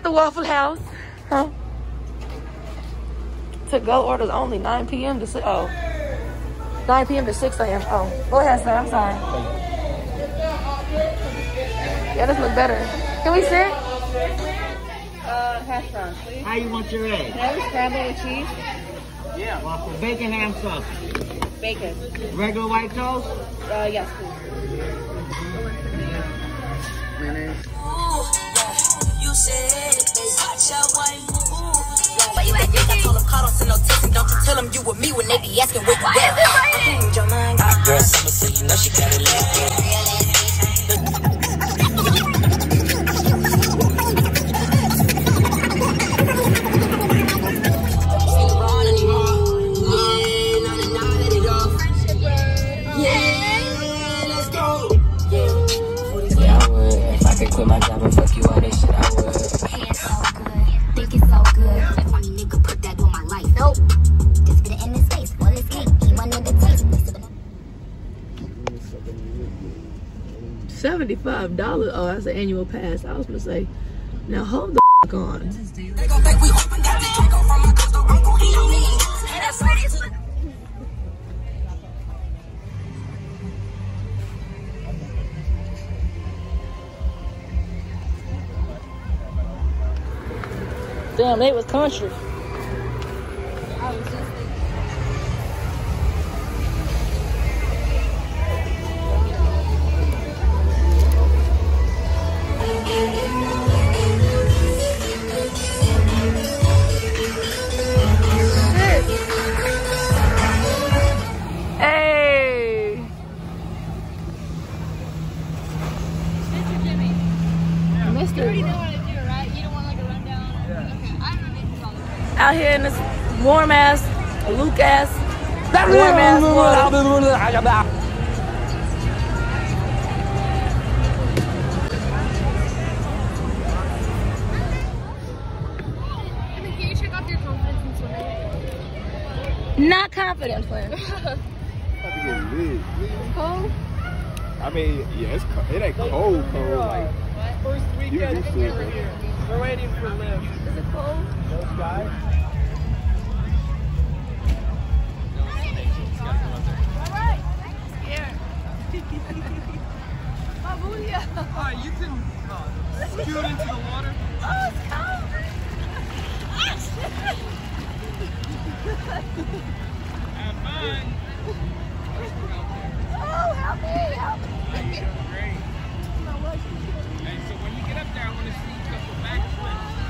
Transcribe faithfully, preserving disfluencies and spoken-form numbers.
the Waffle House. Huh? To go orders only nine P M to six. Oh. nine P M to six A M Oh. Go ahead, sir. I'm sorry. Yeah, this looks better. Can we sit? Uh, hash browns, please. How you want your egg? Can I have a scrambled with cheese? Yeah. Waffle, bacon, ham, sauce. Bacon. Regular white toast? Uh, yes, please. Mayonnaise. You said watch out why you move. Why you at I told them call don't send no texting. Don't you tell them you with me when they be asking where you at. Your mind got girl summer, so you know she got it quit my job and fuck you all this shit, I would. It's so good, think it's so good. That funny nigga put that on my life. Nope. Just get it in his face. Well, it's cake. He wanted the taste. seventy-five dollars. Oh, that's an annual pass. I was gonna say, now hold the f on. Damn, they was country. I was just thinking. Hey. Mister Jimmy. Mister You already know what I do, right? You don't want like a rundown? Yeah. Okay, I don't need to talk. Out here in this warm ass, Luke ass, warm ass water. Can you check off your confidence in swimming? Not confident, friend. About to get lit. Cold? I mean, yeah, it's co it ain't cold, cold. Like, First you used to it. We're waiting for Liv. Is it cold? Those guys. Alright. Here. Babuya. Alright, you can uh, scoot into the water. Oh, it's cold. Have fun. Oh, help me, help me. You're doing great. Hey, so when you get up there, I want to see a couple backflips.